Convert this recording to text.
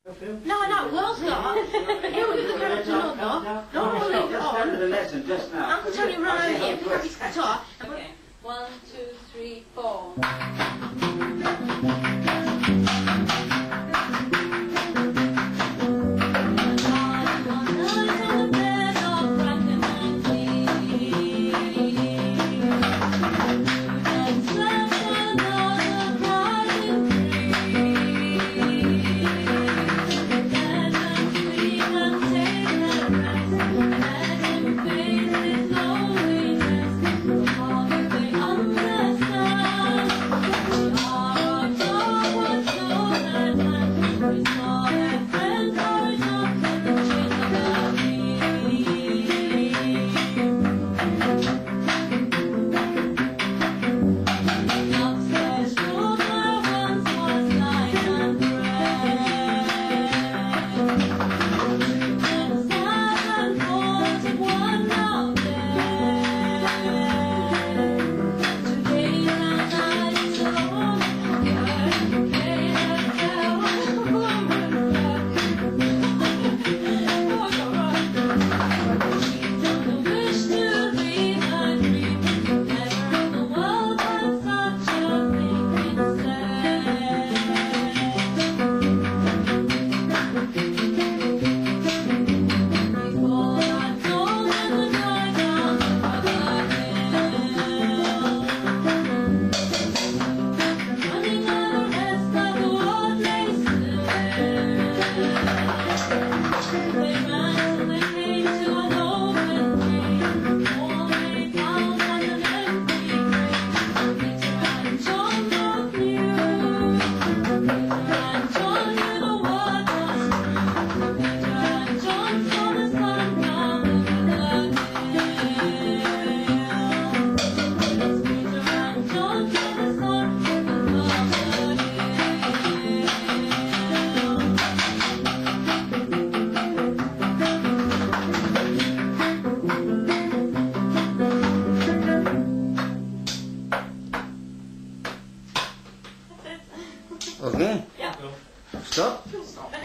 No, I know, well start. Here we go to another. No, we'll leave it on. The lesson just now. Uncle Tony run over here, pick up his guitar. Okay. 1, 2, 3, 4. Okay. Yeah. Stop. Stop.